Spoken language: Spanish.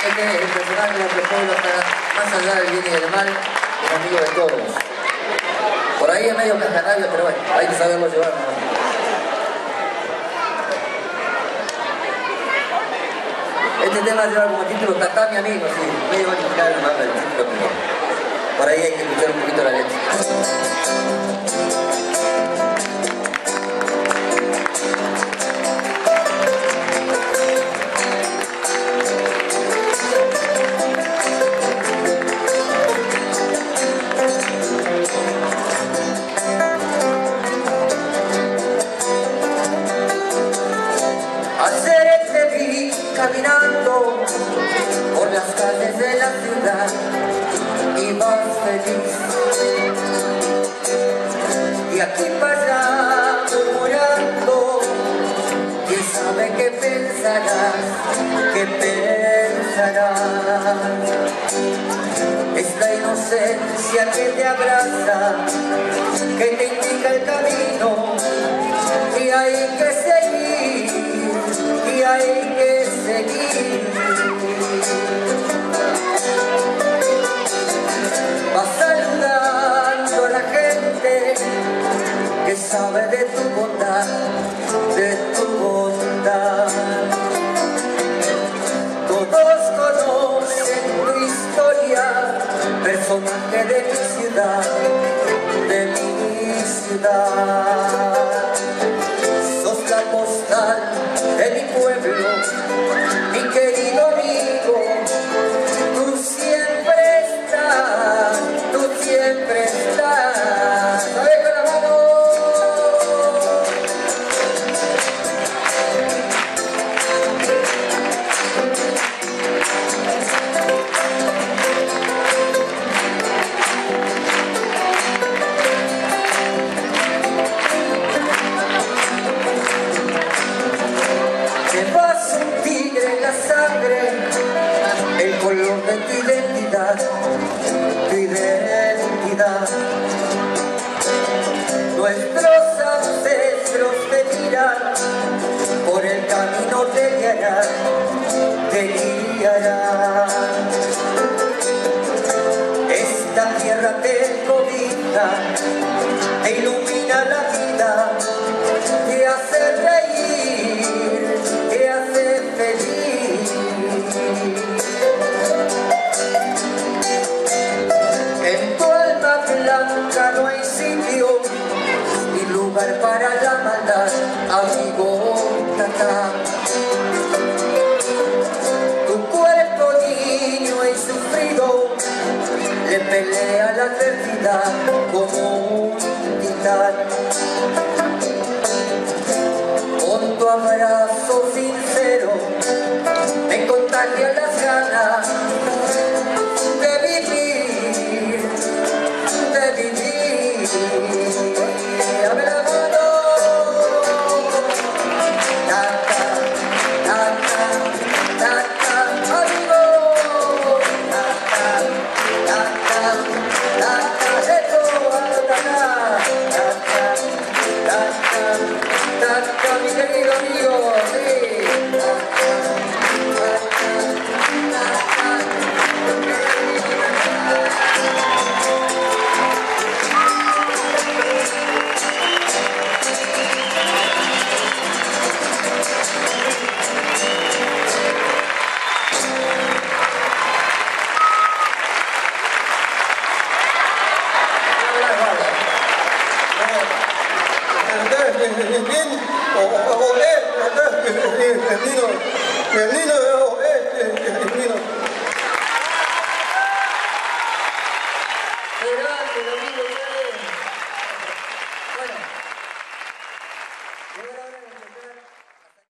Este es el personaje de nuestro pueblo, está más allá del bien y del mal, es amigo de todos. Por ahí es medio cascarrabio, pero bueno, hay que saberlo llevar, ¿no? Este tema lleva como título Tatami Amigo, sí, medio original el mapa del título, pero por ahí hay que escuchar un poquito la letra. Caminando por las calles de la ciudad y vas feliz, y aquí para allá murmurando, quién sabe qué pensarás, es la inocencia que te abraza, que te indica el camino, y hay que seguir, y hay que seguir. Vas saludando a la gente que sabe de tu bondad, de tu bondad. Todos conocen tu historia, personaje de mi ciudad, de mi ciudad. Sos la postal de mi pueblo, mi querido amigo, tú siempre estás, tú siempre estás. ¡A ver con la mano! Llevas un tigre en la sangre, el color de tu identidad, tu identidad. Nuestros ancestros te miran, por el camino te guiarán, te guiarán. Esta tierra te cobija, te ilumina la vida, te hace reír, te hace feliz. En tu alma blanca no hay sitio ni lugar para la maldad, amigo Tatá. Tu cuerpo niño y sufrido le pelea la adversidad como un titán. Con tu abrazo sincero me contagia las ganas de vivir, de vivir. Dame la mano. Tata, tata, tata, amigo. Tata, tata, tata, de todo, tata, tata, tata, tata, mi querido amigo, sí. Gracias, amigo.